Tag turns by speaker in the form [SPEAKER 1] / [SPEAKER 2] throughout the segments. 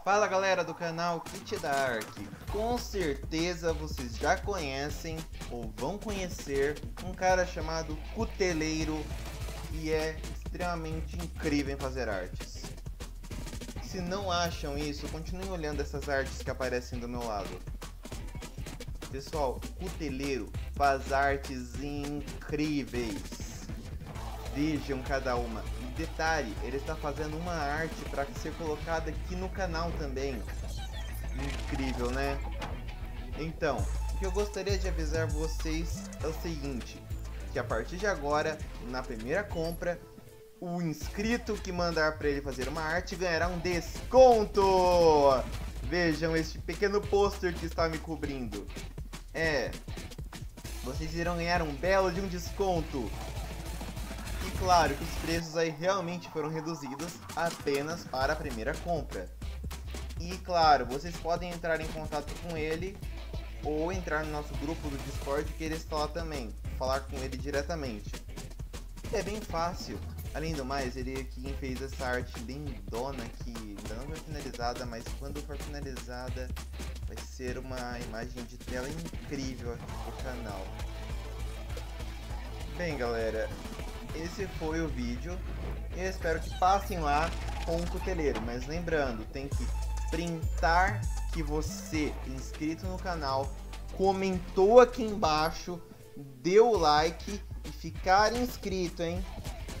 [SPEAKER 1] Fala galera do canal Kit da Ark, com certeza vocês já conhecem ou vão conhecer um cara chamado Cuteleiro, que é extremamente incrível em fazer artes. Se não acham isso, continuem olhando essas artes que aparecem do meu lado. Pessoal, Cuteleiro faz artes incríveis, vejam cada uma. Detalhe, ele está fazendo uma arte para ser colocada aqui no canal também. Incrível, né? Então, o que eu gostaria de avisar vocês é o seguinte, que a partir de agora, na primeira compra, o inscrito que mandar para ele fazer uma arte ganhará um desconto! Vejam este pequeno pôster que está me cobrindo. Vocês irão ganhar um belo de um desconto. E claro que os preços aí realmente foram reduzidos apenas para a primeira compra. E claro, vocês podem entrar em contato com ele ou entrar no nosso grupo do Discord, que ele está lá também, falar com ele diretamente. É bem fácil. Além do mais, ele é quem fez essa arte lindona que ainda não foi finalizada, mas quando for finalizada vai ser uma imagem de tela incrível aqui pro canal. Bem galera, esse foi o vídeo. Eu espero que passem lá com o Cuteleiro. Mas lembrando, tem que printar que você, inscrito no canal, comentou aqui embaixo, deu o like e ficar inscrito, hein?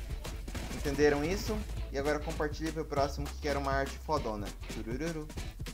[SPEAKER 1] Entenderam isso? E agora compartilhe pro próximo que quer uma arte fodona. Turururu.